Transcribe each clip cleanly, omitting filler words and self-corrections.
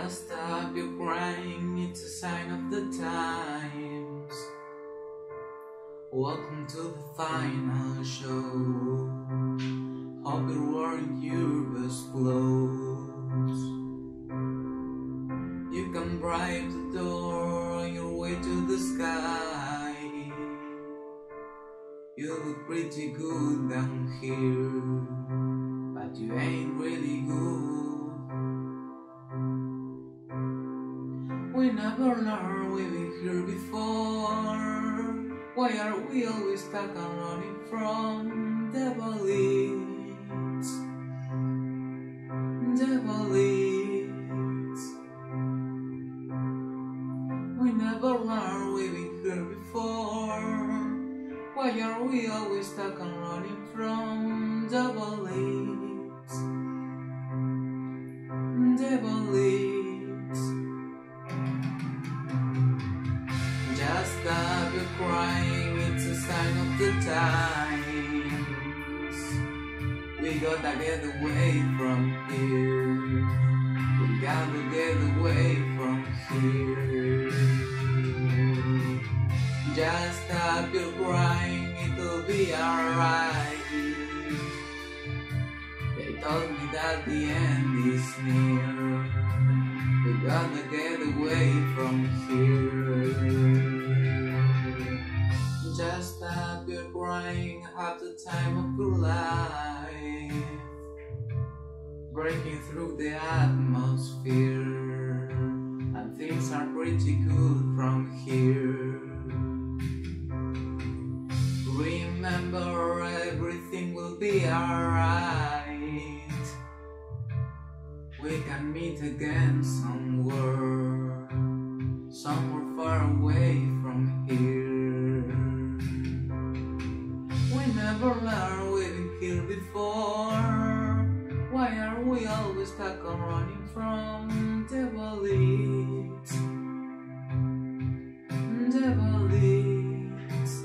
Just stop your crying, it's a sign of the times. Welcome to the final show. Hope you're wearing your best clothes. You can bribe the door on your way to the sky. You look pretty good down here, but you ain't really good. We never learned, we've been here before. Why are we always stuck and running from devil eats? Devil eats. We never learned, we've been here before. Why are we always stuck and running from devil eats? Devil eats. Just stop your crying, it's a sign of the times. We gotta get away from here. We gotta get away from here. Just stop your crying, it'll be alright. They told me that the end is near. We gotta get away from here. Just stop your crying, have the time of your life. Breaking through the atmosphere, and things are pretty good from here. Remember, everything will be alright. We can meet again somewhere far away from here. We never learned, we've been here before. Why are we always stuck on running from devil eats? Devil eats.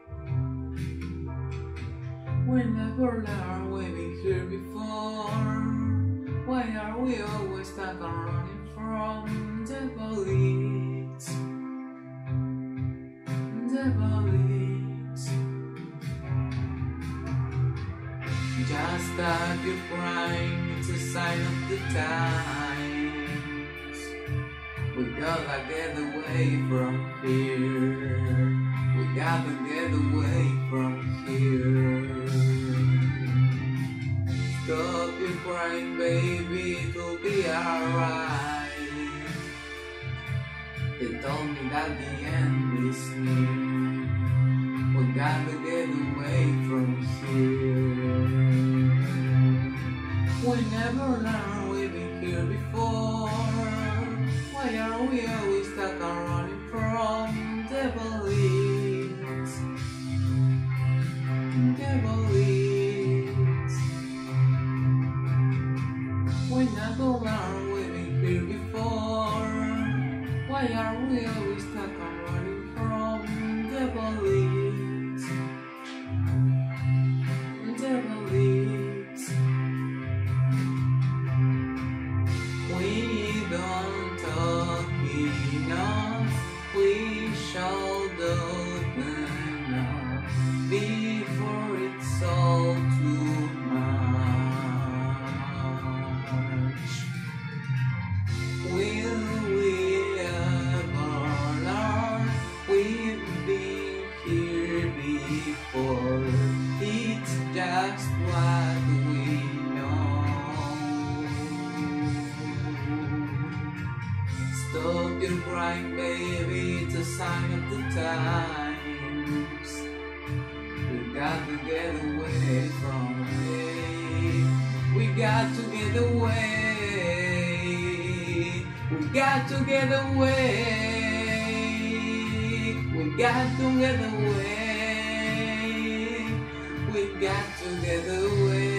We never learned, we've been here before. Why are we always stuck on running from devil eats? Devil eats. Just stop your crying, it's a sign of the times. We gotta get away from here. We gotta get away from here. Stop your crying, baby, it'll be alright. They told me that the end is near. We gotta get away from here. We never learned, we've been here before. Why are we always stuck on running from devil eats? Devil eats. We never learned, we've been here before. Why are we always stuck on running from devil eats? Devil eats. We don't talk enough, we shall do enough before it's all too much. Will we ever learn? We've been here before. It's just what we know. Stop your crying, baby, it's a sign of the times. We got to get away from it. We got to get away. We got to get away. We got to get away. We got to get away.